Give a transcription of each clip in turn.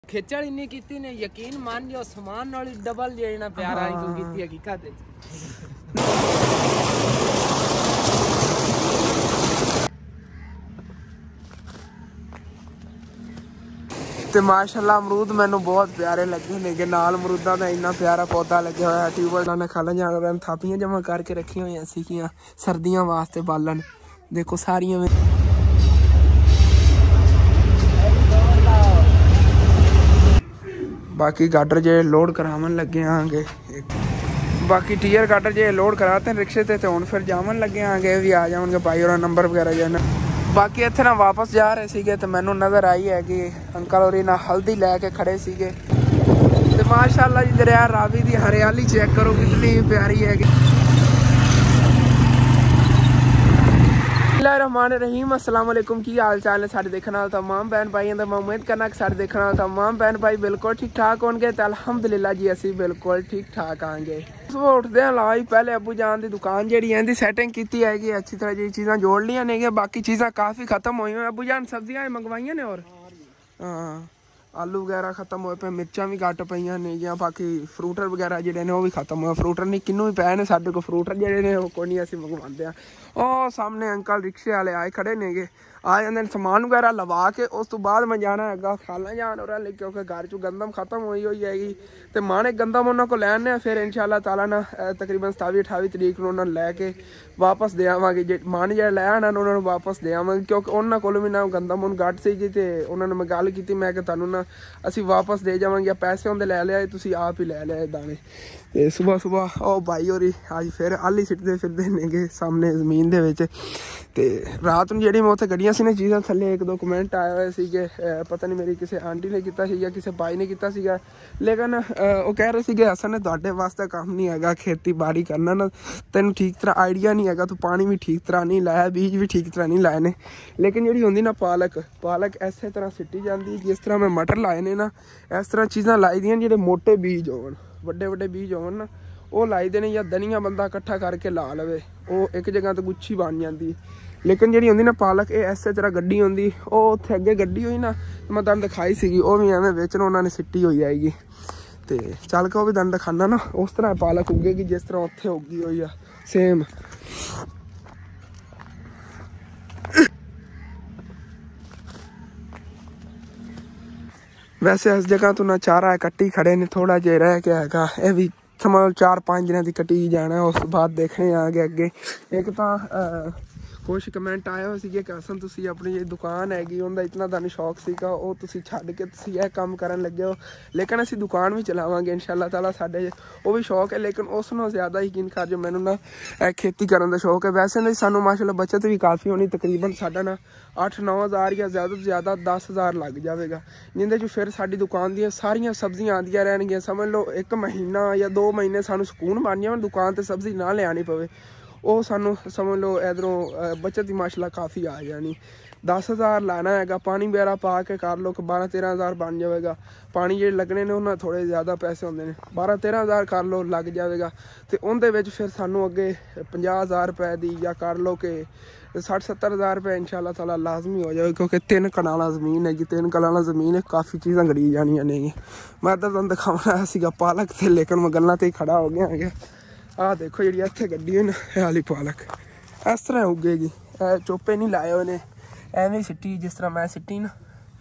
ਖੇਚਲ ਇੰਨੀ ਕੀਤੀ ਨੇ, ਯਕੀਨ ਮੰਨ ਜੋ ਸਮਾਨ ਨਾਲ ਡਬਲ ਜਿਹੜਾ ਪਿਆਰ ਆਈ ਤੂੰ ਕੀਤੀ ਹਕੀਕਤ ਵਿੱਚ। ਤੇ ਮਾਸ਼ਾਅੱਲਾ ਅਮਰੂਦ ਮੈਨੂੰ ਬਹੁਤ ਪਿਆਰੇ ਲੱਗੇ ਨੇਗੇ। ਨਾਲ ਅਮਰੂਦਾਂ ਦਾ ਇੰਨਾ ਪਿਆਰਾ ਪੌਦਾ ਲੱਗਿਆ ਹੋਇਆ। ਟਿਊਬਵੈੱਲਾਂ ਨੇ ਖਾਲਾਂ ਜਾਣ ਥਾਪੀਆਂ ਜਮ੍ਹਾਂ ਕਰਕੇ ਰੱਖੀਆਂ ਹੋਈਆਂ ਸੀਗੀਆਂ ਸਰਦੀਆਂ ਵਾਸਤੇ ਬਾਲਣ। ਦੇਖੋ ਸਾਰੀਆਂ बाकी गाडर जे लोड करावन लगे आंगे। बाकी टीयर गाडर जे लोड कराते हैं रिक्शे ते हुण फिर जावन लगे आंगे। भी आ जाएंगे भाई और नंबर वगैरह जो है। बाकी इत्थे ना वापस जा रहे सीगे ते मैनू नज़र आई है कि अंकल होरी ना हल्दी लैके खड़े सीगे। ते माशाअल्लाह जी दरिया रावी दी हरियाली चेक करो कितनी प्यारी है। बिस्मिल्लाहिर्रहमानिर्रहीम अस्सलाम वालेकुम। की हाल चाल है सारे देखने वाले तमाम बहन भाइयों का। मैं उम्मीद करना कि सारे देखने वाले तमाम बहन भाई बिल्कुल ठीक ठाक होंगे। तो अल्हम्दुलिल्लाह जी असी बिल्कुल ठीक ठाक आएंगे। सुबह उठते हैं लाई पहले अबू जान की दुकान जी इहदी सैटिंग की है कि अच्छी तरह जी चीज़ां जोड़ लिया ने। बाकी चीज़ां काफ़ी खत्म हुई। अबू जान सब्जियां मंगवाइया ने और हाँ आलू वगैरह खत्म होए पे, मिर्चा भी घट पईयां ने या बाकी फ्रूटर वगैरह जिहड़े ने वो भी खत्म होए। फ्रूटर नहीं किन्नू भी पै ने साडे कोल फ्रूटर जिहड़े ने कोई नहीं असीं मंगवांदे आ। ਉਹ ਸਾਹਮਣੇ अंकल रिक्शे वाले आए खड़े नेगे आ जाते समान वगैरह लवा के उस तो बाद मैं जाना है खाला जान हो रहा क्योंकि घर चो गंदम खत्म हुई हैगी। तो माने गंदम उन्होंने को लैने फिर इंशाअल्लाह ताला ना तकरीबन 27-28 तरीक को उन्होंने लैके वापस दे आवांगे। जे मान जो लै आना उन्होंने वापस दे आवांगे क्योंकि उन्होंने को भी ना गंदम उन घट सी तो उन्होंने मैं गल की मैं कि तुहानू ना असी वापस दे जावांगे। पैसे उन्हें लै लिया तुसीं आप ही लै लिया दाने। तो सुबह सुबह ओ भाई होरी अज फिर आली सिटते फिरदे नेगे सामने जमीन दे विच। ते रात नूं जिहड़ी मैं उत्थे गड्डियां सी ने चीज़ां थल्ले 1-2 कमेंट आए हुए सीगे पता नहीं मेरी किसी आंटी ने कीता सी या किसी भाई ने कीता सीगा। लेकिन वो कह रहे सीगे असन ने तुहाडे वास्ते काम नहीं हैगा खेती बाड़ी करना ना तैनूं ठीक तरह आइडिया नहीं हैगा तू पानी भी ठीक तरह नहीं लाया बीज भी ठीक तरह नहीं लाए ने। लेकिन जिहड़ी हुंदी ना पालक इस तरह सिटी जाती जिस तरह मैं मटर लाए ने ना इस तरह चीज़ां लाई दियां जिहड़े मोटे बीज होवन ਵੱਡੇ ਵੱਡੇ बीज होवन ना वो लाई दे ने या धनिया बंदा इकट्ठा करके ला लवे वो एक जगह तो गुच्छी बन जाती। लेकिन जी होंगी ना पालक ये इस तरह गड्डी होंगी वो उत्थे अगे गड्डी हुई ना मैं तुहानूं दिखाई सीगी वो भी एवें बेचण उन्होंने सिट्टी हुई आएगी। तो चल के वो भी तुहानूं दिखाना ना उस तरह पालक उगेगी जिस तरह उत्थे उगी हुई आ सेम। वैसे इस जगह तो ना चारा कट्टी खड़े ने थोड़ा जिहा रह गया हैगा ये भी समझ 4-5 दिनों की कट्टी जाना उस बाद देखने आगे अगे। एक तो कुछ कमेंट आए हुए थे कि असन तुसी अपनी जी दुकान हैगी उनका इतना तुहानूं शौक सीगा वो तुसी छड्ड के तुसी यह काम करन लगे हो। लेकिन असीं दुकान भी चलावांगे इंशाअल्लाह ताला साडे वो भी शौक है। लेकिन उस नालों ज़्यादा यकीन कर जो मैनूं ना खेती करन दा शौक है। वैसे नहीं सानूं माशाअल्लाह बचत भी काफ़ी होनी तकरीबन साडा ना 8-9 हज़ार या ज़्यादा तो ज़्यादा 10 हज़ार लग जाएगा जिंदे च फिर साडी दुकान दी सारियां सब्जियां आंदियां रहणगियां। समझ लो 1 महीना या 2 महीने सानूं सुकून बन जावे दुकान ते सब्जी ना लियानी पवे वो सानू समझ लो इधरों बचत की माशाअल्लाह काफ़ी आ जानी। 10 हज़ार लाना हैगा पानी वगैरह पा के कर लो कि 12-13 हज़ार बन जाएगा। पानी जो लगने ने उन्होंने थोड़े ज़्यादा पैसे होंगे ने 12-13 हज़ार कर लो लग जाएगा। तो उनके फिर सानू अगे 50 हज़ार रुपए की या कर लो कि 60-70 हज़ार रुपये इंशाअल्लाह ताला लाजमी हो जाए क्योंकि 3 कनाल ज़मीन है 3 कनाल ज़मीन है काफ़ी चीज़ां गड़ी जानियां नहीं। मैं तो तुहानूं दिखाना सीगा पालक थे लेकिन मैं गल्लां ते खड़ा हो गया। आ देखो जी इत्थे गड्डी है ना वाली पालक इस तरह उगेगी चोपे नहीं लाए हुए ने एवें सिट्टी जिस तरह मैं सिट्टी ना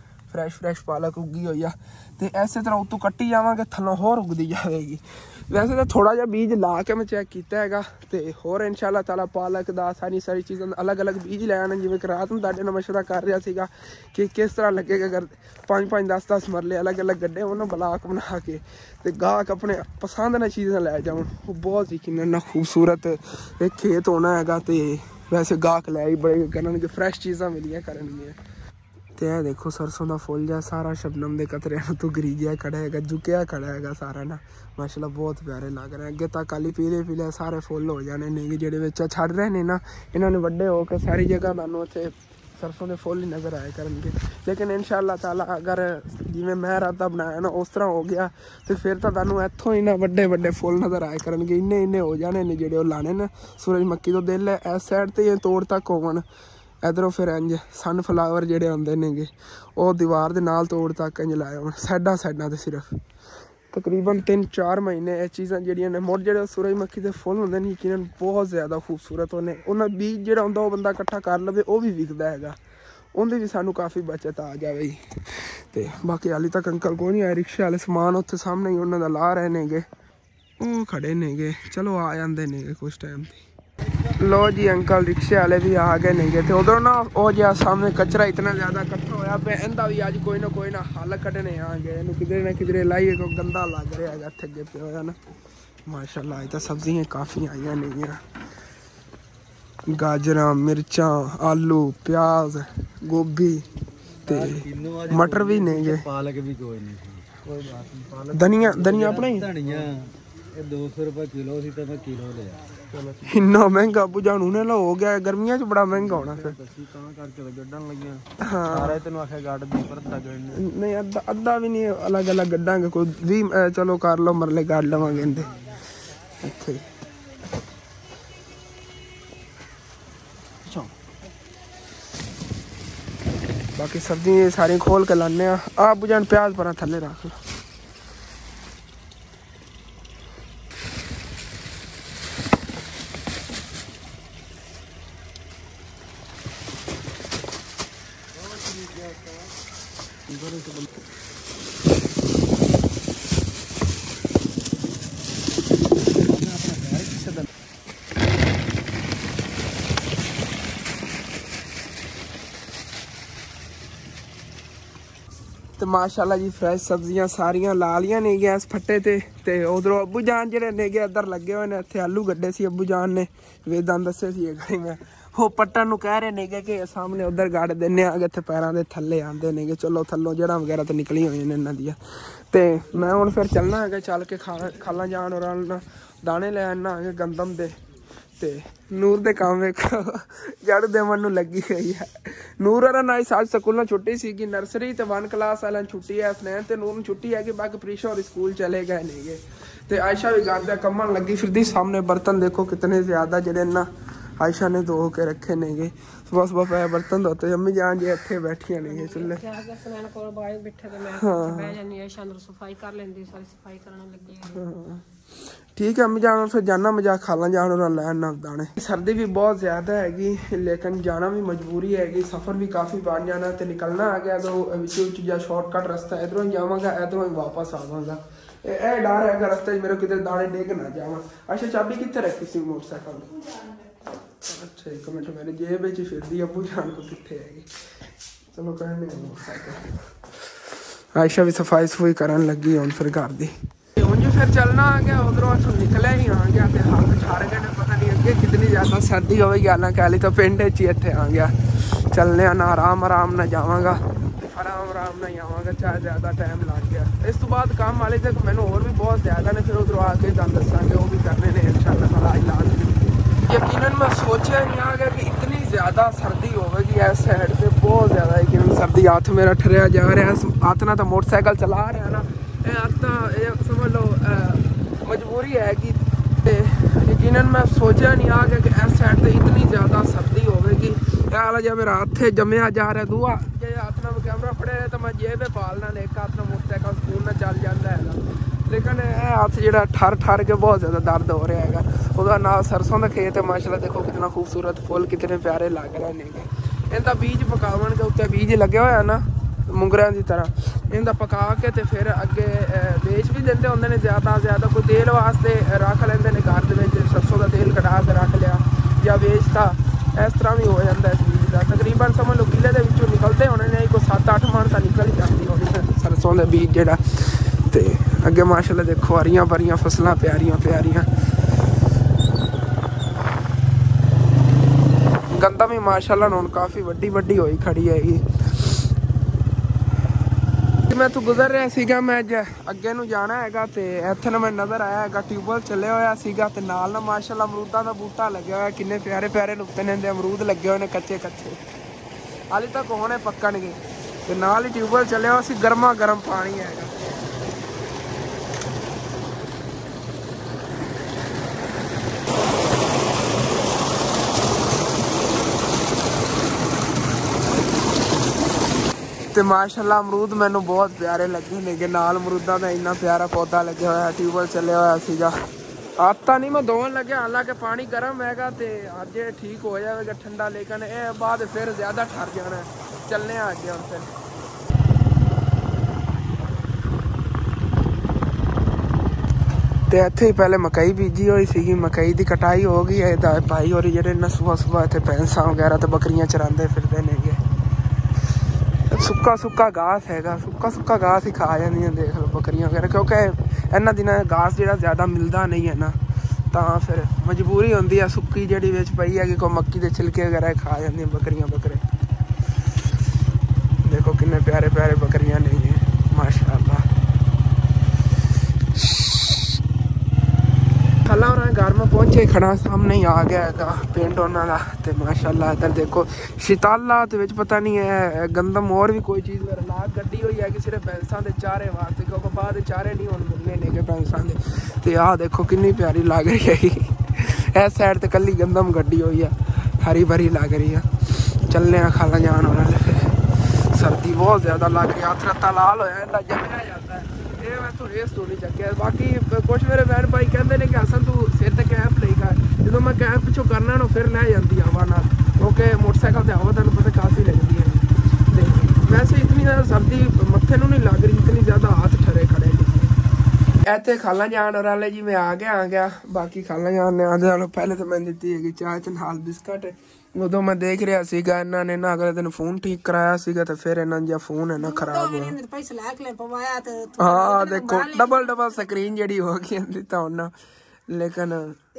फ्रैश पालक उगी हुई आ। तो इस तरह उतों कट्टी जावांगे थल्लों होर उगदी जाएगी। वैसे तो थोड़ा जिहा बीज ला के मैं चेक किया है तो होर इंशाअल्लाह ताला पालक दा सारी चीज़ों अलग अलग बीज लै आने जिवें कि रात नूं तुहाडे नाल मशवरा कर रहा सीगा कि किस तरह लगेगा अगर 5-5 10-10 मरले अलग अलग गड्ढे उन्होंने ब्लाक बना के तो गाहक अपने पसंद ना चीज़ां लै जाउण वो बहुत यकीनन ना खूबसूरत एक खेत होना है। तो वैसे गाहक लै ही बड़े करनगे फ्रैश चीज़ां मिलिया करनगियां। तो यह देखो सरसों का फुल जहा सारा शबनम के कतरिया तो गरीजिया खड़ा है झुकिया खड़ा है सारा ना माशाल्लाह बहुत प्यारे लग रहे हैं। अगे तक खाली पीले सारे फुल हो जाने नहीं जेडे विच छड़ रहे ने ना इन्होंने वड्डे होकर सारी जगह तुहानूं उत्थे सरसों के फुल ही नज़र आए करेंगे। लेकिन इंशाअल्लाह ताला अगर जिवें मैं इरादा बनाया ना उस तरह हो गया तो फिर तो तुहानूं इत्थों ही ना वड्डे फुल नज़र आए करेंगे। इन्ने हो जाने ने जेडे लाने ने सूरजमुखी तो दिल है इस साइड ते तोड़ तक होवन इधरों फिर इंज सनफ्लावर ਜਿਹੜੇ ਹੁੰਦੇ ਨੇਗੇ ਉਹ ਦੀਵਾਰ ਦੇ ਨਾਲ ਤੋੜ ਤੱਕ ਇੰਜ ਲਾਏ ਹੋਣ ਸਾਈਡਾਂ ਤੇ ਸਿਰਫ ਤਕਰੀਬਨ 3-4 ਮਹੀਨੇ ਇਹ ਚੀਜ਼ਾਂ ਜਿਹੜੀਆਂ ਨੇ ਮੁੜ ਜਿਹੜੇ ਸੂਰਜਮੁਖੀ ਦੇ ਫੁੱਲ ਹੁੰਦੇ ਨੇ ਯਕੀਨਨ ਬਹੁਤ ਜ਼ਿਆਦਾ ਖੂਬਸੂਰਤ ਹੁੰਦੇ ਉਹਨਾਂ ਬੀਜ ਜਿਹੜਾ ਹੁੰਦਾ ਉਹ ਬੰਦਾ ਇਕੱਠਾ ਕਰ ਲਵੇ ਉਹ ਵੀ ਵਿਕਦਾ ਹੈਗਾ ਉਹਦੀ ਵੀ ਸਾਨੂੰ ਕਾਫੀ ਬਚਤ ਆ ਜਾਵੇ ਜੀ ਤੇ ਬਾਕੀ ਹਾਲੇ ਤੱਕ ਅੰਕਲ ਕੋਈ ਨਹੀਂ ਆਏ ਰਿਕਸ਼ੇ ਵਾਲੇ ਸਮਾਨ ਉੱਥੇ ਸਾਹਮਣੇ ਹੀ ਉਹਨਾਂ ਦਾ ਲਾ ਰਹੇ ਨੇਗੇ ਉਹ ਖੜੇ ਨੇਗੇ ਚਲੋ ਆ ਜਾਂਦੇ ਨੇਗੇ ਕੁਛ ਟਾਈਮ ਤੇ लो जी अंकल रिक्शे वाले भी आ गए नहीं गए थे उधर ना वो जो सामने कचरा इतना ज़्यादा इकट्ठा होया पे इंदा भी अज कोई ना हल कढ़ने आ गए किधरे ना किधरे लाइए को गंदा लग रहा है इतने अगे पे होया ना माशाल्लाह अज तो सब्जियां काफ़ी आई नहीं गाजर मिर्चा आलू प्याज गोभी ते मटर भी नहीं गए पालक भी कोई नहीं धनिया अपना ही धनिया 200 रुपए किलो सी तो मैं किलो लिया इन्ना महंगा बुझाणू ने लो हो गया गर्मियां च बड़ा महंगा होना फिर नहीं अद्धा भी नहीं अलग अलग गड्ढांगे कोई 20 चलो कर लो मरले गड़ लवांगे इंदे इत्थे बाकी सब्जी सारी खोल के लाने आ बुझाण प्याज पर थले रख लो तो माशाल्लाह जी फ्रेश सब्जियां सारियां ला लियां ने गैस फट्टे ते उधरों अबू जान जेडे ने इधर लगे हुए ने इत्थे आलू गड्ढे सी अबू जान ने वेदां दस्से सी घड़ी में वो पट्टन नु कह रहे ने कि सामने उधर गाड़ देने आगे इत्थे पैरां दे थल्ले आंदे ने चलो थल्लों जड़ा वगैरह तो निकली हुई ने इन्हां दियां ते मैं हुण फिर चलना है चल के खाला जान और दाने ले आना है गंदम दे ते नूर दे काम वेखो जड़ देवन नूं लगी गई है नूर और ना आज स्कूलों छुट्टी सी नर्सरी ते 1 क्लास वाले छुट्टी है स्नैन ते नूर छुट्टी है कि बाकी प्रीशा और स्कूल चले गए नहीं गए ते आयशा भी घर कमन लगी फिर सामने बर्तन देखो कितने ज्यादा जड़े ना आयशा ने धो के रखे नहीं गए सुबह सुबह पे बर्तन धोते अम्मी जान जी इत्थे बैठियां नहीं चुल्ले ठीक है अम्मी जान फिर जाना मजाक खाला जान और लैना दाने सर्दी भी बहुत ज़्यादा हैगी लेकिन जाना भी मजबूरी हैगी सफ़र भी काफ़ी बन जाना तो निकलना आ गया तो या शॉर्टकट रास्ता इधरों ही जावांगा इधरों ही वापस आवांगा ये डर है रास्ते मेरे किधर दाने डेग ना जावा अच्छा चाबी कितने रखी सी मोटरसाइकिल अच्छा एक मिनट मेरे जेब च फिरदी अबू जान को कितने हैगी चलो करने मोटरसाइकिल आयशा भी सफाई सफाई करन लगी हुण फिर घर दी उंज फिर चलना आ गया उधरों निकले ही आ गया तो हाल छाड़ गए पता नहीं अगे कितनी ज़्यादा सर्दी होगी गाला कह ली तो पिंड च ही इत्थे आ गया चलने ना आराम ना जावांगा आराम ना आवांगा चाहे ज़्यादा टाइम लग गया इस तो बाद काम वाले तक मैंने और भी बहुत ज़्यादा ने फिर उधरों आके तुहानू दस्सांगे वो भी करने ने इंशाअल्लाह ताला इलाज यकीनन मैं सोचा नहीं आ गया कि इतनी ज़्यादा सर्दी होगी इस साइड से बहुत ज़्यादा यकीनन सर्दी हाथ मेरा ठरिया जा रहा है हाथ ना तो मोटरसाइकिल चला रहा ना समझ लो मजबूरी है कि यकीनन मैं सोचा नहीं आ गया कि इस साइड से इतनी ज़्यादा सर्दी होगी यार जब मेरा हाथ जमया जा रहा है दूआ जे हाथ में कैमरा फड़े तो मैं जेब पालना एक हाथ में मोटरसाइकिल स्कूल में चल जाता है लेकिन यह हाथ जो ठर के बहुत ज़्यादा दर्द हो रहा है वह ना सरसों का खेत है माशाल्लाह देखो कितना खूबसूरत फुल कितने प्यारे लग रहे हैं इनका बीज पकावन के उत्ते बीज लगे हुए ना मुंगरियां की तरह इनका पका के तो फिर अगे बेच भी देते होंगे ज़्यादा कोई तेल वास्ते रख लेंगे ने घर के सरसों का तेल कटा के रख लिया या बेचता इस तरह भी हो जाता है इस बीज का तकरीबन समझ लो किले के निकलते होने ने कोई 7-8 मन तो निकल ही जाती होनी सरसों के बीज जोड़ा तो अगे माशाल्लाह देखो हरियां भरियां फसलां प्यारियां गंदा भी माशाल्लाह हुण काफ़ी वड्डी होई खड़ी हैगी मैं तो गुजर रहा सीगा मैं अगे नूं जाना हैगा ते इत्थे ना मैं नज़र आया हैगा ट्यूबवेल चले होया सीगा ते नाल ना माशाल्लाह अमरूदां दा बूटा लग्या होया किन्ने प्यारे नुक्ते ने अमरूद लगे हुए ने कच्चे हाली तक होने पक्कणगे ते नाल ही ट्यूबवेल चले होया सी गर्मा गर्म पानी हैगा ਤੇ ਮਾਸ਼ਾਅੱਲਾ ਅਮਰੂਦ ਮੈਨੂੰ ਬਹੁਤ ਪਿਆਰੇ ਲੱਗੇ ਨੇ ਕਿ ਨਾਲ ਅਮਰੂਦਾਂ ਦਾ ਇੰਨਾ ਪਿਆਰਾ ਪੌਦਾ ਲੱਗਿਆ ਹੋਇਆ ਟਿਊਬਵੈਲ ਚੱਲਿਆ ਹੋਇਆ ਸੀਗਾ। आता नहीं मैं धोन लगे हालांकि पानी गर्म हैगा तो अज ठीक हो जाएगा ठंडा लेकिन ये बाद फिर ज़्यादा ठर जाना चलने अगे हम फिर तो इत्थे ही पहले मकई बीजी हुई सी मकई की कटाई हो गई है भाई और जेडे ना सुबह सुबह इतने भैंसा वगैरह तो बकरियां चराते फिरते ने सुक्का घास हैगा सुक्का घास ही खा जांदियां देख लो बकरियां वगैरह क्योंकि इन्हां दिनां घास जिहड़ा ज़्यादा मिलता नहीं है ना तो फिर मजबूरी होंदी है सुक्की जिहड़ी विच पई है कि कोई मक्की के छिलके वगैरह खा जांदियां बकरियां बकरे देखो कितने प्यारे प्यारे बकरियां ने माशाअल्लाह। खाला और घर में पहुंचे खड़ा सामने ही आ गया है पिंड उन्होंने तो माशाअल्लाह इधर देखो शिताला तो पता नहीं है गंदम और भी कोई चीज़ लाग गड्डी हुई है कि सिर्फ भैंसा के चारे वास्ते क्योंकि बाद चारे नहीं होने मिलने ने भैंसा के तो आह देखो कितनी प्यारी लग रही है इस साइड तो कली गंदम गड्डी हुई है हरी भरी लग रही है चलने खाला जान वाले सर्दी बहुत ज़्यादा लग रही है हथ रत्ता लाल होया जमया जाता है मैं तो रेस तो नहीं चक्या बाकी कुछ मेरे बहन भाई कहते हैं कि असन तू सिर ते कैप ले कर जो मैं कैप पिछों करना ना फिर लै जाती हवा ना क्योंकि मोटरसाइकिल से हवा तेन पता काफ़ी लगती है वैसे इतनी ज़्यादा सर्दी मत्थे नूं नहीं लग रही इतनी ज़्यादा हाथ ठरे खड़े इतने खाला जान और वाले जी मैं आ गया बाकी खाला जान ने आने वालों पहले तो मैं दी है चाय च नाल बिस्कट उदों मैं देख रहा सीगा इन्हां ने ना अगले दिन फोन ठीक कराया सीगा तो फिर इन्हां दा फोन है ना खराब हुआ हाँ देखो डबल स्क्रीन जड़ी हो गई तो ना लेकिन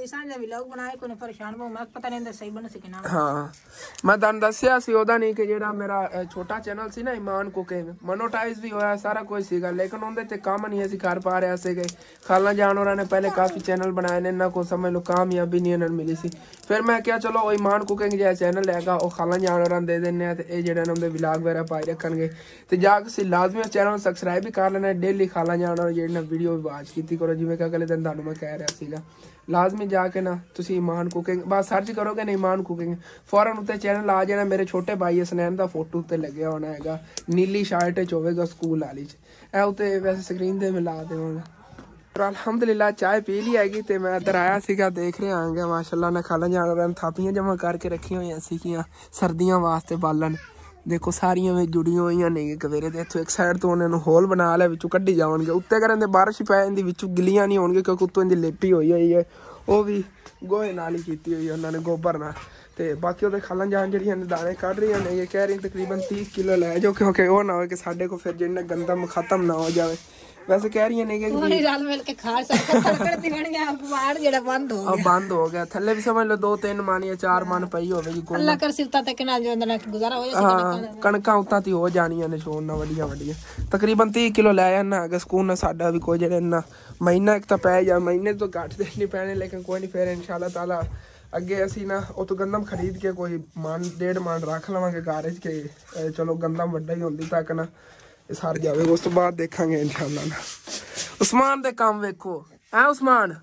हाँ मैं तुहानू दस्सिया सी ओहदा नहीं कि जेड़ा मेरा छोटा चैनल सी ना ईमान कुकिंग मोनोटाइज भी होया सारा कुछ सीगा लेकिन उहदे ते काम नहीं असीं कर पा रहे सीगे खाला जान होरां ने पहले काफ़ी चैनल बनाए ने इन्हां को समझ लो कामयाबी नहीं इन्हां नूं मिली सी फिर मैं क्या चलो ईमान कुकिंग जो चैनल हैगा वो खाला जान होरां दे दिन्ने ते ये जेहड़े उहदे व्लॉग वगैरह पाई रखणगे ते जाके तुसीं लाजमी चैनल सबसक्राइब भी कर लेना डेली खाला जान होरां जेहड़ी वीडियो भी वाच कीती करो जिवें कि अगले दिन तुहानू मैं कह रहा सीगा लाजमी जाके ना तुसी ईमान कुकिंग बस सर्च करोगे ना ईमान कुकिंग फौरन उत्ते चैनल आ जाना मेरे छोटे भाई हसनैन का फोटो उत्ते लगे होना है नीली शर्ट च होगा स्कूल वाली च उत्ते वैसे स्क्रीन ते मैं ला देवांगा और अलहमदुलिल्लाह चाय पी ली हैगी तो मैं इधर आया सीगा देख रहे आंगे माशाल्लाह ने खाला जान थापियां जमा करके रखी हुई सीगियां सर्दियां वास्ते बालन देखो सारियां में जुड़ियां हुई ने कवेरे दे इत्थों एक साइड तो उन्होंने होल बना लिया विचों कड्ढी जावणगे उत्ते करें बारिश पै जांदी विचों गिलियां नहीं होणगे क्योंकि उत्तों इहदी लेपी हुई है वो भी गोहे नाल ही कीती हुई है उन्होंने गोबर नाल ते बाकी वो खाला जान जड़ियां दाने कढ़ रही ने ये कह रही तकरीबन 30 किलो लै जाओ क्योंकि वो ना हो कि साडे को फिर जिन्ना गंदम खत्म ना हो जाए वैसे कह रही ने बंद हो गया थले भी समझ लो 2-3 मन या 4 मन पई होगी कणकां उतां ती हो जानियां ने छोड़ना वड्डियां वड्डियां तकरीबन 30 किलो लै जाना अगर स्कूल ने साडा भी कोई जेड़े ना महीना एक तो पै जा महीने तो घट दे नहीं पैने लेकिन कोई नहीं फिर इंशाल्लाह ताला अगे असी ना वो तो गंदम खरीद के कोई मन 1.5 मन रख लवांगे घर के चलो गंदम वड्डा ही होंदी तक ना सर जावे उस तो बाद देखांगे इंशाल्लाह ना उस्मान दे काम वेखो है उस्मान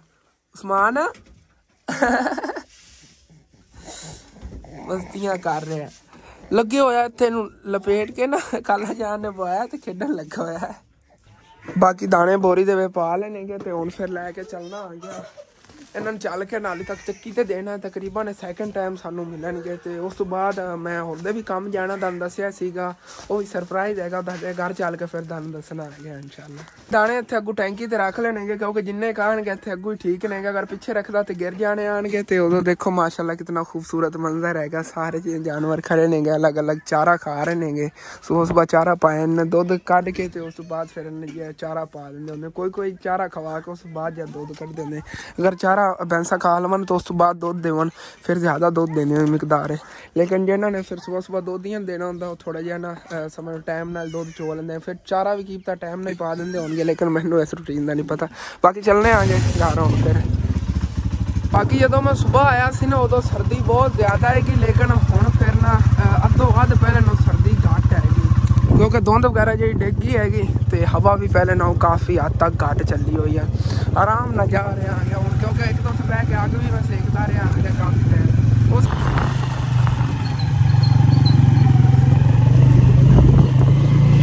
मस्तियां कर रहे हैं लगे होया इत्थे नूं लपेट के ना खाला जान ने पवाया ते खेडन लगा होया है बाकी दाने बोरी दे वे पा लेने ते हुण फिर लैके चलना आ गया इन्होंने चल के नाली तक चक्की ते देना तकरीबन सैकेंड टाइम सानू मिलणगे ते उस तो बाद मैं होर भी काम जाना तुहानू दस्सिया सीगा वो भी सरप्राइज हैगा घर चल के फिर तुहानू दसना आ गया इंशाल्लाह दाने इत्थे अगू टैंकी ते रख लेने क्योंकि जिन्ने कहणगे इत्थे अगू ही ठीक ने अगर पीछे रखदा ते गिर जाने आणगे ते उदों देखो माशाल्लाह कितना खूबसूरत मंजर हैगा सारे जानवर खड़े नेगे अलग अलग चारा खा रहे नेगे सुबह सुबह चारा पाए दुध कढ़ के ते उस तो बाद फिर चारा पा देंगे उन्हें कोई चारा खवा के उस बाद जब दुध कढ़ देंगे अगर चारा भैंसा खा लवन तो उस बाद दुध देवन फिर ज़्यादा दुध देने मिकदार है लेकिन जिन्होंने फिर सुबह सुबह दुध ही देना होंगे थोड़ा जहा ना समझ टाइम नाल दुध चो लेंगे फिर चारा भी कीता टाइम नाल पा देंगे होंगे लेकिन मैनू इस रूटीन का नहीं पता बाकी चलने आगे यार हम फिर बाकी जो मैं सुबह आया सी ना उदों सर्दी बहुत ज़्यादा हैगी लेकिन हुण फिर ना अद्धों अध पहले ना सर्दी घट हैगी क्योंकि धुंध वगैरह जी डिगी हैगी तो हवा भी पहले ना काफ़ी हद तक घट चली हुई है आराम ना जा रहा है हूँ क्योंकि एक दो बह के अग भी मैं सेकता रहा है काफ़ी टाइम उस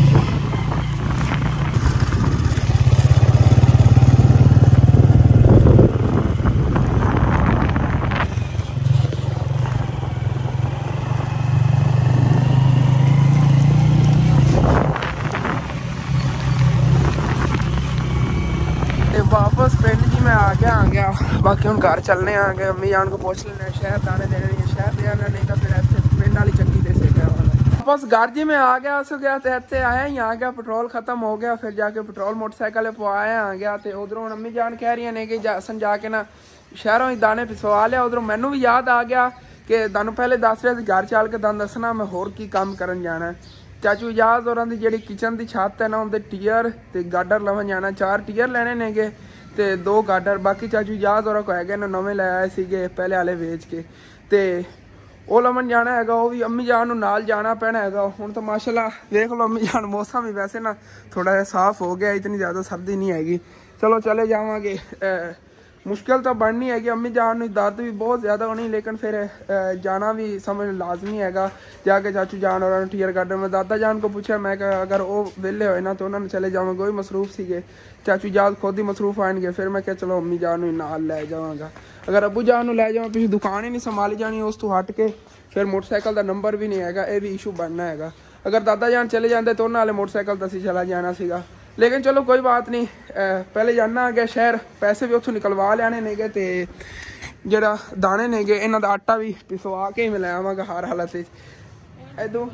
ਤੇ ਵਾਪਸ ਪਿੰਡ ਜੀ ਮੈਂ ਆ ਗਿਆ ਬਾਕੀ ਹੁਣ ਘਰ ਚੱਲਨੇ ਆ ਗਏ अम्मी जान को पूछ लेने शहर दाने देने नहीं शहर दे आना नहीं तो फिर ਇੱਥੇ ਪਿੰਡ ਵਾਲੀ ਚੱਕੀ ਦੇ सेगा वापस घर जी में आ गया सो गया ते ਇੱਥੇ आया ही आ गया पेट्रोल खत्म हो गया फिर जाके पेट्रोल मोटरसाइकिल पवाया आ गया ते उधरों अम्मी जान कह रही ने कि असन जाके ना शहरों ही दाने पिसवा लिया उधरों मैनू भी याद आ गया कि तुहानू पहले दस रहा घर चल के तुहानू दसना मैं होर की काम करन जाना चाचू इजाज होरां दी जिहड़ी किचन की छत है ना उनके टीयर ते गाडर लवन जाना 4 टीयर लेने नेगे ते 2 गाडर बाकी चाचू इजाज होरां को हैगे ना नवे ले आए सीगे पहले वाले वेच के ते ਉਹ ਲਵਨ ਜਾਣਾ ਹੈਗਾ ਉਹ ਵੀ ਅੰਮੀ ਜਾਨ ਨੂੰ ਨਾਲ ਜਾਣਾ ਪੈਣਾ ਹੈਗਾ ਹੁਣ ਤਾਂ ਮਾਸ਼ਾਅੱਲਾ ਦੇਖ ਲਓ ਅੰਮੀ ਜਾਨ ਮੌਸਮ ਵੀ ਵੈਸੇ ਨਾ ਥੋੜਾ ਜਿਹਾ ਸਾਫ਼ ਹੋ ਗਿਆ ਇਤਨੀ ਜ਼ਿਆਦਾ ਸਰਦੀ ਨਹੀਂ ਹੈਗੀ ਚਲੋ ਚਲੇ ਜਾਵਾਂਗੇ मुश्किल तो बननी है कि अम्मी जान दर्द भी बहुत ज़्यादा होनी लेकिन फिर जाना भी समझ लाजमी हैगा जाके चाचू जान और टीयर गार्डन में दादा जान को पूछा मैं अगर वो वेले होए ना तो उन्होंने चले जावांगे वही मसरूफ सीगे चाचू जान खुद ही मसरूफ आएंगे फिर मैं क्या चलो अम्मी जान नाल लै जावांगा अगर अबू जान लै जावां पिछली दुकान ही नहीं संभाली जानी उस तो हट के फिर मोटरसाइकिल का नंबर भी नहीं हैगा ये भी इशू बनना हैगा अगर दादा जान चले जाते तो उन्होंने मोटरसाइकिल तो असीं चला जाना सीगा लेकिन चलो कोई बात नहीं पहले जाना आ गया शहर पैसे भी उतों निकलवा लियाने नेगे ते जरा दाने नेगे इन्हां दा आटा भी पिसवा के ही मैं लै आवांगा हर हालत इदों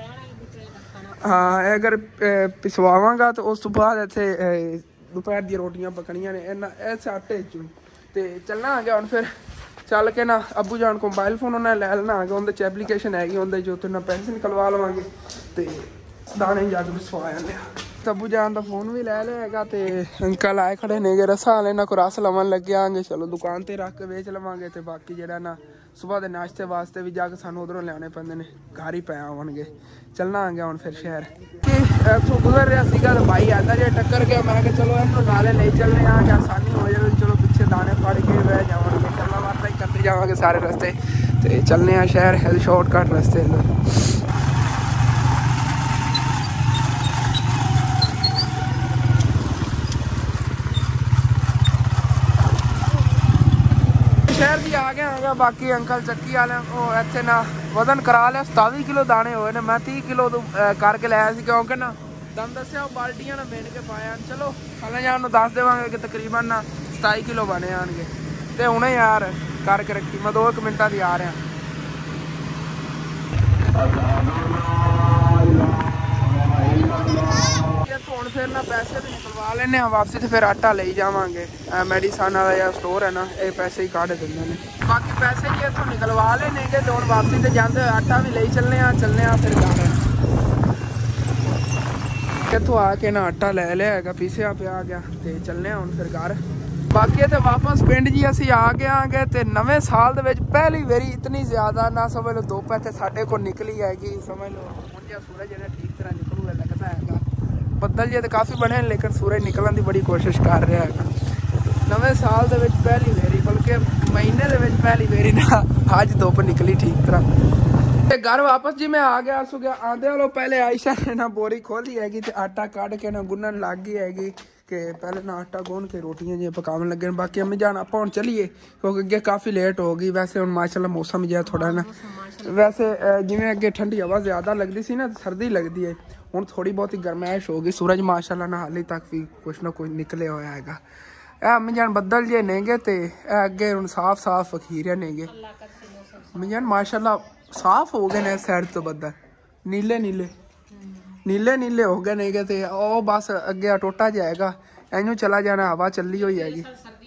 हाँ अगर पिसवावांगा तो उस तो बाद इत्थे दोपहर दी रोटियां पकनियां ने इस आटे चों ते चलना आ गया हुण फिर चल के ना अबू जान को मोबाइल फोन उन्हें लै लेना आ गया उंदे च एप्लीकेशन हैगी उंदे च उत्थे ना पैसे निकलवा लवांगे ते दाने जाके पिसवा आने अबू जान का फोन भी लै लिया हैगा ते अंकल आए खड़े ने रसा वाले ना को रस लवन लगे आंगे चलो दुकान ते रख के बेच लवांगे ते बाकी जेड़ा ना सुबह के नाश्ते वास्ते भी जाके सानू उधरों लियाने पैंदे ने घर ही पै आवणगे चलना आ गया हुण फिर शहर इत्थों गुजर रहा सीगा ते भाई आंदा जे टक्कर गया मैं कहा चलो इन्हूं नाले ले चलने आ कि आसानी हो जाए चलो पीछे दाने फड़ के बह जावांगे गल्लां बातां ही करते जावांगे सारे रस्ते ते चलने आ शहर है शॉर्टकट रस्ते शहर भी आ गया बाकी अंकल चक्की वाले इतने ना वजन करा लिया 27 किलो दाने होए ने मैं 30 किलो करके लाया क्योंकि ना तुम दसिया बाल्टियां ना मेन के पाया चलो खाला जान दस देवांगे कि तकरीबन ना 27 किलो बने आएंगे तो हुणे यार करके रखी मैं 2 मिनटा दी आ रहा ਹੁਣ फिर ना पैसे भी निकलवा लेने वापसी तो फिर आटा ले जावांगे मेडिसन वाला या स्टोर है ना ये पैसे ही काट देंगे ने बाकी पैसे जी इतों निकलवा लेने तो हम वापसी तो जाते आटा भी ले चलने फिर घर इतों आके ना आटा ले लिया है पीसिया पिया गया तो चलने हम फिर घर बाकी तो वापस पिंड जी असी आ गए तो नवे साल दे विच पहली बारी इतनी ज़्यादा ना समझ लो धुप इत्थे साडे कोल निकली हैगी समझ लो मुंडिया सूरज जेड़ा ठीक तरह निकलूगा लगता है बदल जे तो काफ़ी बने लेकिन सूरज निकलने की बड़ी कोशिश कर रहा है नवे साल दे विच पहली बारी बल्कि महीने दे विच पहली बारी ना अज धुप निकली ठीक तरह घर वापस जी मैं आ गया सो गया आंदे वालों पहले आयशा ने ना बोरी खोली हैगी ते आटा काट के ना गुनन लग गई हैगी कि पहले ना आटा गुन के रोटियां जी पकावन लगे बाकी अम्मी जान आप हुण चलीए क्योंकि अगे काफ़ी लेट हो गई वैसे हुण माशाल्लाह मौसम जो थोड़ा ना वैसे जिवें अगे ठंडी हवा ज़्यादा लगती सी ना सर्दी लगती है हुण थोड़ी बहुत ही गर्मैश हो गई सूरज माशाल्लाह ना हाले तक भी कुछ ना कुछ निकले होया हैगा अम्मी जान बदल जे नेगे ते अगे हुण साफ साफ वखीरे नेगे अम्मी जान माशाल्लाह साफ हो गए ने साइड तो बदल नीले नीले नीले नीले हो गए नेगे ते ओ बस अगे टोटा जाएगा इं चला जाना हवा चली हुई हैगी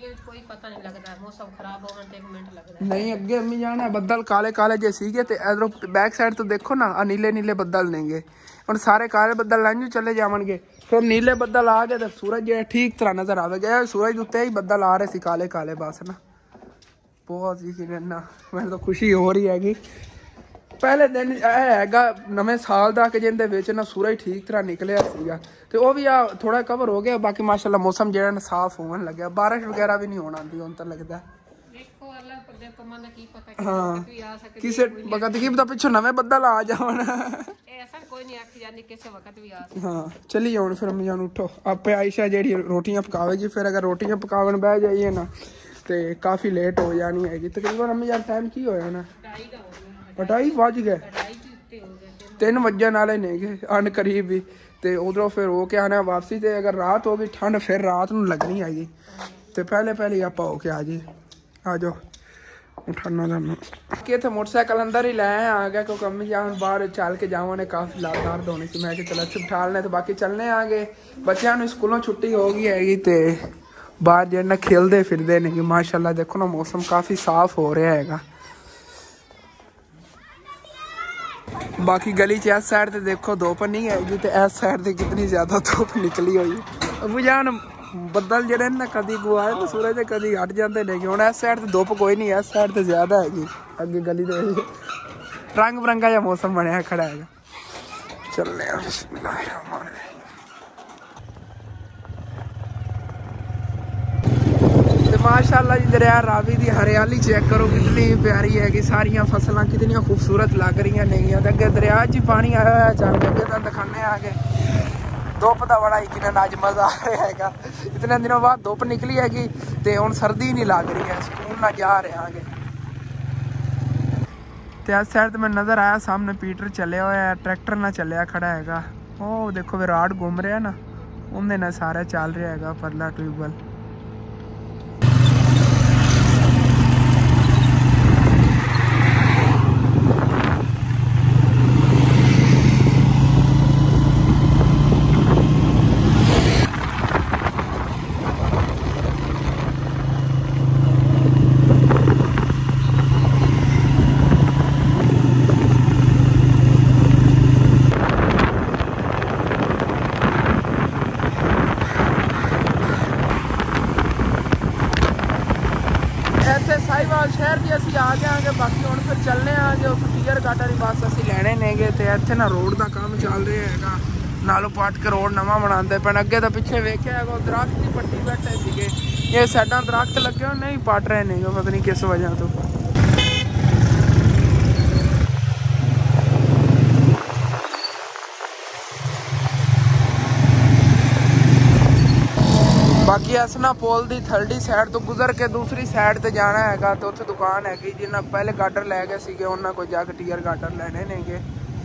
नहीं अगे अम्मी जाना बदल काले काले जे सीगे ते इधरों बैक साइड तो देखो ना नीले नीले बदल नेगे हुण सारे काले बदल इंजू चले जावणगे फिर नीले बदल आ गए तो सूरज जो ठीक तरह नजर आवेगा सूरज उत्ते ही बदल आ रहे सी काले काले बस ना बहुत ही ना मैंने तो खुशी हो रही हैगी पहले दिन हैगा नवे साल का कि जिंदे विच ना सूरज ठीक तरह निकलिया सीगा ते वो भी आ थोड़ा कवर हो गया बाकी माशाल्लाह मौसम जेड़ा ना साफ होने लगे बारिश वगैरह भी नहीं होना आती हुण तां लगदा हाँ किसे वक्त की पता पिछों नवे बदल आ जावन हाँ चलिए हुण फिर अम्मी जान उठो आपे आयशा जेड़ी रोटियां पकावेगी फिर अगर रोटियां पकावन बह जाइए ना तो काफ़ी लेट हो जानी हैगी तकरीबन अम्मी जान टाइम की होया ना 2:30 बज गए 3 बजन वाले ने अन करीब भी तो उधरों फिर हो के आना वापसी। तो अगर रात होगी ठंड फिर रात में लगनी आएगी। तो पहले आप हो के आ जी, आ जाओ उठाना थानू कि इतने मोटरसाइकिल अंदर ही लाए आ गया क्योंकि अम्मी जान बाहर चल के जावा ने काफ़ी लात दर्द होनी सी। मैं चलो अच्छे बिठा लेने तो बाकी चलने आ गए। बच्चों स्कूलों छुट्टी हो गई हैगी तो बाहर जो खेलते फिरते ने। माशाल्लाह देखो ना मौसम काफ़ी साफ हो रहा हैगा। बाकी गली च इस साइड ते देखो धुप नहीं हैगी तो इस साइड ते कितनी ज़्यादा धुप निकली हुई। अबू जान बदल जड़े ना कभी गुआए तो सूरज कभी हट जाते नहीं। हूँ इस साइड ते धुप कोई नहीं, इस साइड ते ज़्यादा हैगी। अगे गली दे रंग बिरंगा जा मौसम बनया खड़ा है। चलने माशाल्लाह जी दरिया रावी की हरियाली चेक करो कितनी प्यारी है कि सारिया फसलों कितनी खूबसूरत लग रही नहीं। अगे दरिया च पानी आया हुआ चल के अगे दिखाने आ गए। धुप का बड़ा यकीन अज मज़ा आ रहा है। इतने दिनों बाद धुप निकली हैगी तो हुण सर्दी नहीं लग रही है, सुकून ना जा रहे आगे। तो इस साइड मैं नज़र आया सामने पीटर चलिया हुआ ट्रैक्टर ना चलिया खड़ा है। वो देखो विराट घूम रहा ना, उन्हें ना सारा चल रहा है परला ट्यूबवेल। साहिवाल शहर की असी आ गए आगे। बाकी हम फिर चलने आगे टीयर गाटा की बस असी लैने नेगे। तो इतने ना रोड का काम चल रहा है, नालों पट के रोड नवा बनाते पे। अगे तो पिछले वेख्या है दरख्त की पट्टी बैठे थे, ये साइडा दरख्त लगे नहीं पट रहे ने, पता नहीं किस वजह तो। बाकी अस ना पुल की थर्डी साइड तो गुजर के दूसरी साइड ते जाना है। तो उत्थे दुकान हैगी जिन्हें पहले गाडर लै गए थे उन्होंने कोई जाके टीयर गाडर लेने नेगे।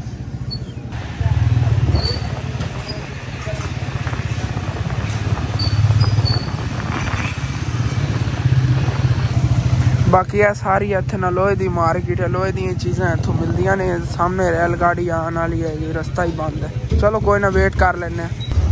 बाकी है सारी इत्थे ना लोहे की मार्केट है, लोहे दी चीज़ां इत्थों मिलदियां ने। सामने रेलगाड़ी आने वाली है, रस्ता ही बंद है। चलो कोई ना वेट कर लेने।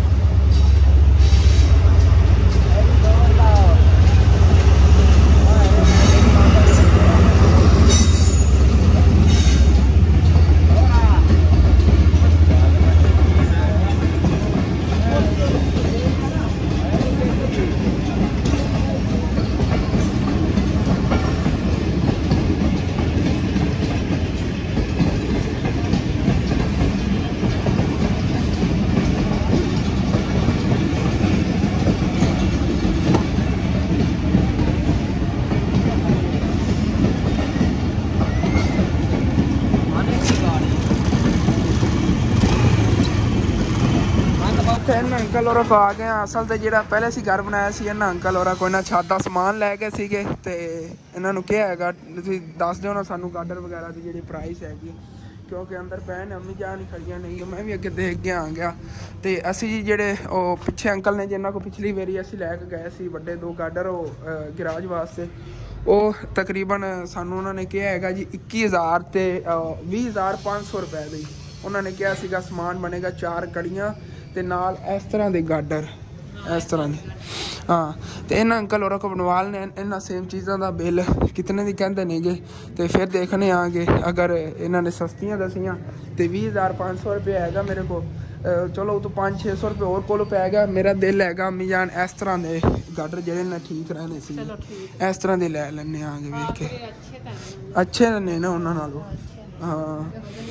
अंकल और आ गए। असल तो जो पहले से घर बनाया सी इन्हें अंकल और कोई ना छत का समान लै गए थे। तो इन्होंने क्या है दस दो ना सानू गाडर वगैरह की जी प्राइस हैगी, क्योंकि अंदर पैन अम्मी जान खड़ियाँ नहीं। मैं भी अगे देख के आ गया। तो असी जी जेडे पिछे अंकल ने जिन्होंने को पिछली बारी असी लैके गए थे बड़े दो गाडर गिराज वास्ते, वो तकरीबन सानू उन्होंने कहा है जी 21,000 तो 20,500 रुपए दी। उन्होंने कहा सीगा समान बनेगा 4 कड़ियाँ ते नाल इस तरह के गाडर इस तरह की। हाँ तो इन्हें अंकल और को बनवा लेने इन्होंने सेम चीज़ों का बिल कितने की कहते नहीं गे। तो फिर देखने आगे अगर इन्होंने सस्तियाँ दसियाँ तो 20,500 रुपये हैगा मेरे को। चलो तो 500-600 रुपये और को पै गया। मेरा दिल हैगा अम्मी जान इस तरह के गाडर जेडे ना ठीक रहने से इस तरह के लै लें आगे वेख के। अच्छे ने ना उन्होंने। हाँ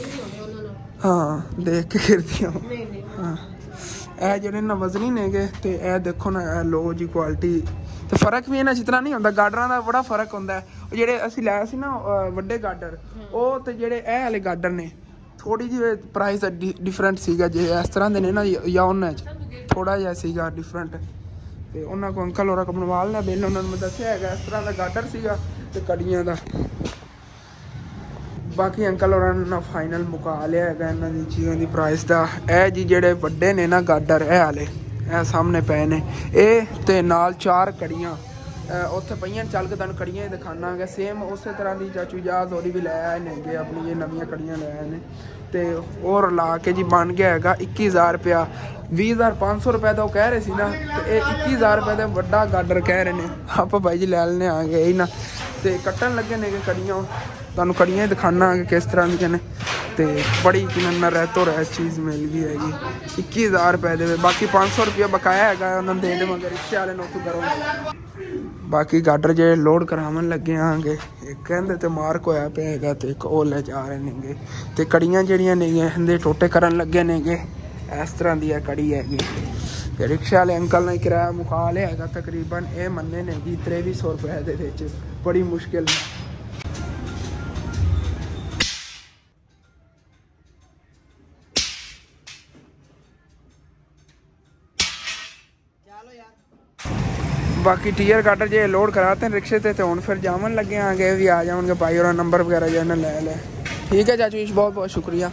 हाँ देख के गिरदियाँ। हाँ ए जेडे ना वजनी ने गे। तो यह देखो ना लो जी क्वालिटी। तो फर्क भी इन्हें जितना नहीं होंदा, गाडर का बड़ा फर्क होंदा है। जेडे असी लाए सी ना वड्डे गाडर वो तो जेडे ए वाले गाडर ने थोड़ी जी प्राइस डिफरेंट सीगा जे इस तरह के ने ना या उन्होंने थोड़ा जहा सीगा डिफरेंट। तो उन्होंने को अंकल और बनवा लेना बिल उन्होंने मैं दसिया है इस तरह का गाडर सीगा ते कड़ियाँ का। बाकी अंकल होरां ने फाइनल मुका लिया है इन्हां दी चीज़ों की प्राइस का। ए जी जेडे वड्डे ने ना गाडर ए आले ए सामने पे ने ए ते नाल 4 कड़ियाँ उत्थे पईयां चल के तुहानूं कड़ियां ही दिखाना है। सेम उस तरह की चाचू याद होरी भी लै आए ने गे अपनी ये नवीं कड़ियां लै आए ने ते और ला के जी बन गया है 21,000 रुपया। 20,500 रुपये तो कह रहे सी ना ते 21,000 रुपये का वड्डा गाडर कह रहे हैं। आप भाई जी लै लेने आ गए ही ना ते कट्टन लगे ने कड़ियाँ तुहानूं कड़ियां ही दिखाना कि किस तरह दी ने ते बड़ी किन्ना रहतो रह चीज़ मिल गई हैगी 21,000 रुपये दे। बाकी 500 रुपया बकाया है उन्होंने दे दे मगर रिक्शे वाले नोटू करो। बाकी गाडर जे लोड करावन लगे आगे एक कहते तो मार्क होया पे है तो एक और ले जा रहे नेगे ते कड़ियाँ जड़ियाँ ने टोटे करन लगे नेगे इस तरह की कड़ी हैगी। ते रिक्शा वाले अंकल ने किराया मुका लिया है तकरीबन ये मन्ने ने जी 2300 रुपये के बड़ी मुश्किल। बाकी टीयर गाडर जे लोड कराते हैं रिक्शे ते हुण फिर जावन लगे आगे भी आ जाएंगे भाई और नंबर वगैरह जो ले ले। ठीक है चाचू जी बहुत बहुत शुक्रिया।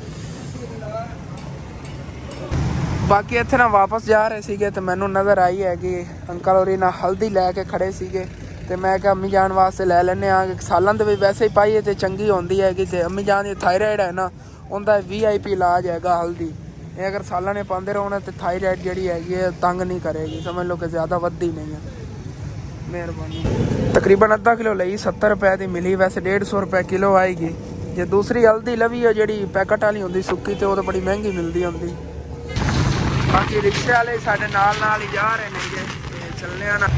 बाकी इत्थे ना वापस जा रहे थे तो मैनू नज़र आई है कि अंकल होरी ना हल्दी लैके खड़े थे तो मैं क्या अम्मी जान वास्ते लै लेने सालन तो भी वैसे ही पाइए तो चंगी होंदी है कि अम्मी जान दी थायराइड है ना उनका VIP इलाज हैगा हल्दी। ये अगर सालां ने पाते रहो ना तो थायराइड जी हैगी तंग नहीं करेगी समझ लो कि ज़्यादा वधदी नहीं है। मेहरबानी। तकरीबन अद्धा किलो लई 70 रुपये की मिली वैसे 150 रुपये किलो आएगी। जे दूसरी हल्दी लवी है जी पैकेट वाली होंगी सुक्की तो वो बड़ी महंगी मिलती होंगी। बाकी रिक्शे वाले साढ़े नाल ही जा रहे हैं चलने ना।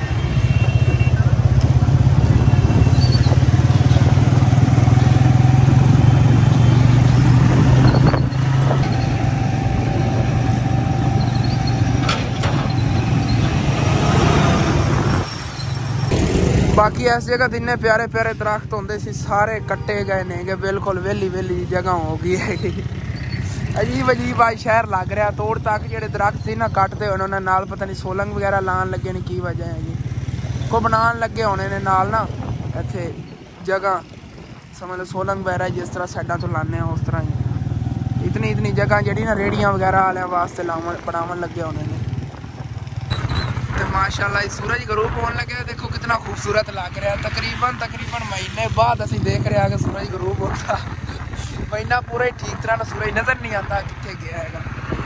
बाकी इस जगह इन्ने प्यारे प्यारे दरख्त होंगे सी सारे कट्टे गए ने बिल्कुल वेली जगह हो गई है। अजीब अजीब आज शहर लग रहा तोड़ तक जो दरख्त से ना कटते उन्होंने नाल पता नहीं सोलंग वगैरह लान लगे ने की वजह है जी को बनान लगे होने ने नाल ना इत्थे जगह समझ लो सोलंग वगैरह जिस तरह साइडा तो लाने उस तरह ही इतनी जगह जी ना रेहड़ियाँ वगैरह वाले वास्ते बनावन लगे होने ने। तो माशाल्लाह सूरज गरूब होने लगे देखो कितना खूबसूरत लग रहा है। तकरीबन महीने बाद असीं देख रहे हैं कि सूरज गरूब होता महीना पूरा ही ठीक तरह सूरज नज़र नहीं आता कितने गया है।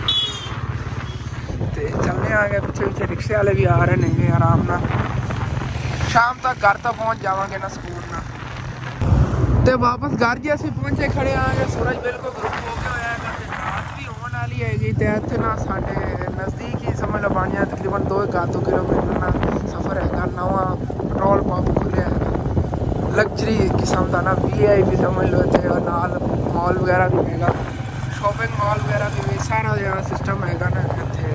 तो चलने आ गए पिछे रिक्शे वाले भी आ रहे हैं आराम ना शाम तक घर तक पहुँच जावांगे ना सुकून ना। तो वापस घर जी असीं पहुँचे खड़े आ गए सूरज बिल्कुल गरूब हो गया है रात भी होने वाली हैगी। तो इत्थे ना साढ़े नज़दीक ही समझ लो बन जाए तकरीबन 2 किलोमीटर ना सफ़र है। नवा पेट्रोल पंप खुले लग्जरी किस्म का ना VIP समझ लो इतने नाल मॉल वगैरह भी हैगा शॉपिंग मॉल वगैरह भी सारा जो सिस्टम हैगा ना इतने।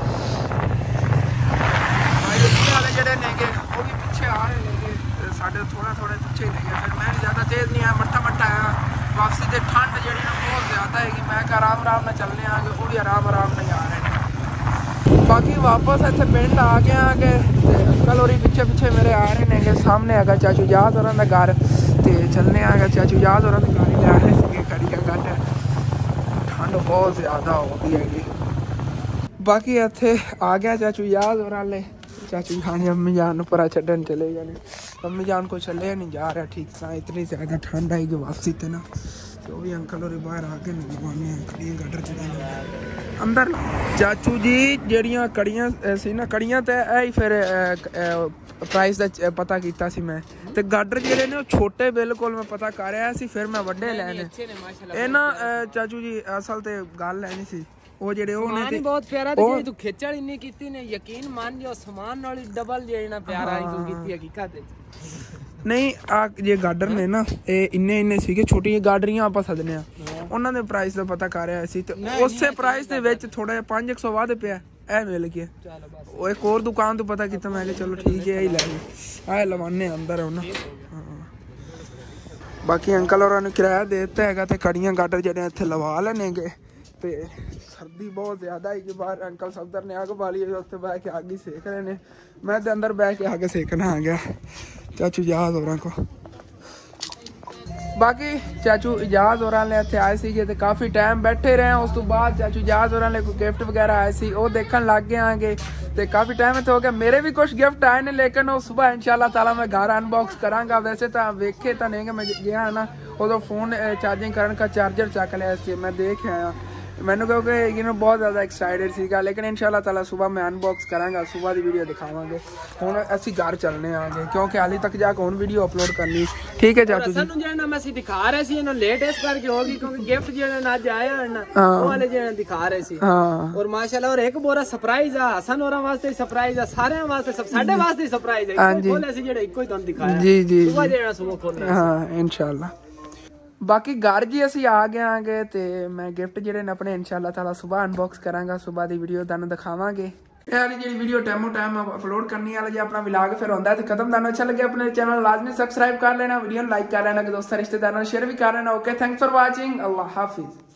वाले जड़े नेगे वो भी पिछे आ रहे हैं साढ़े थोड़ा पिछे ही नेगे फिर मैं ज़्यादा तेज़ नहीं आया मट्टा आया वापसी से ठंड जी ना बहुत ज़्यादा है मैं आराम ना चलने आ गए वो भी आराम नहीं आ रहे हैं। बाकी वापस इतने पिंड आ गए अंकल होरी पिछे मेरे आ रहे हैं सामने है चाचू याद होर का घर तो चलने आ चाचू याद होर की गाड़ी ले रहे थे कड़ियाँ कट ठंड बहुत ज़्यादा होती हैगी। बाकी इतने आ गया चाचू याद होर वाले चाचू जान अम्मी जान पर छड्डन चले जाने अम्मी जान को चले नहीं जा रहा ठीक सा इतनी ज़्यादा ठंड आएगी वापसी ते ना तो भी अंकल और बाहर आके लगवाने कड़ियाँ गाडर चढ़े अंदर। चाचू जी जड़ियाँ कड़ियाँ सी ना कड़ियाँ तो है फिर प्राइस का पता किया सी मैं तो गाडर जेडे ने छोटे बिल्कुल मैं पता कर रहा सी फिर मैं वड्डे लैने ये ना चाचू जी असल तो गल लैनी सी वो जेडे ने बहुत प्यारा ते तू खिचड़ इन्नी कीती ने यकीन मान जो समान नाल डबल जेना प्यारा ही तू कीती हकीकत है नहीं आ जे गाडर ने ना ये इन्ने सीगे छोटी गाडरियां आप सदने उन्होंने दे प्राइस का पता कर रहा सी ते उस प्राइस दे विच थोड़ा 500 वध पिया ए मिल गया वो एक और दुकान तो पता किया मैं चलो ठीक है यही लै आए लवाने अंदर ना। बाकी अंकल और किराया दे दिता है तो कड़ियाँ गाडर जेडे इत्थे लवा लेने गए तो सर्दी बहुत ज़्यादा है कि बाहर अंकल सफदर ने अग बाली उत्ते बह के अग ही सेक रहे ने मैं तो अंदर बह के अग सेकना आ गया चाचू याद हो को। बाकी चाचू इजाज होरां ने इत्थे आए सी ते काफ़ी टाइम बैठे रहे। उस तो बाद चाचू इजाज होरां ने कोई गिफ्ट वगैरह आए सी वो देखन लग गए आगे ते काफ़ी टाइम इत्थे हो गया। मेरे भी कुछ गिफ्ट आए ने लेकिन वो सुबह इंशाल्लाह ताला मैं घर अनबॉक्स करांगा। वैसे तो वेखे तो नहीं कि मैं गया ना उदो फोन चार्जिंग करने का चार्जर चक लिया सी मैं देख आया। मैंने क्योंकि यू बहुत ज़्यादा एक्साइटेड सीगा लेकिन इंशाल्लाह ताला सुबह मैं अनबॉक्स करांगा सुबह की वीडियो दिखावांगे। हुण असीं घर चलने आगे क्योंकि हाली तक जाके हुण वीडियो अपलोड करनी। ठीक है चाचू जी जेना मैं दिखा रहे सी इन्हों लेट इस करके होगी क्योंकि गिफ्ट जेना अज आया ना वो वाले जेना दिखा रहे सी। हाँ और माशाल्लाह और एक बोरा सरप्राइज आ हसन होरां वास्ते सरप्राइज आ सारे वास्ते सब साडे वास्ते सरप्राइज है। हाँ जी खोले सी जेड़ा इको ही तुहानू दिखाया जी जी सुबह जेना सुबह खोलना। हाँ इंशाल्लाह बाकी घर जी असी आ गए आगे ते मैं गिफ्ट जेडे ने अपने इंशाल्लाह ताला सुबह अनबॉक्स करांगा सुबह की वीडियो तुहानू दिखावांगे। यार जी वीडियो टाइमो टाइम अपलोड करनी वाला जी अपना व्लॉग फिर होंदा ते खत्म। तुहानू अच्छा लगे अपने चैनल लाजमी सब्सक्राइब कर लेना वीडियो लाइक कर लेना दोस्तों रिश्तेदारों शेयर भी कर लेना। ओके थैंक्स फॉर वाचिंग अल्लाह हाफिज।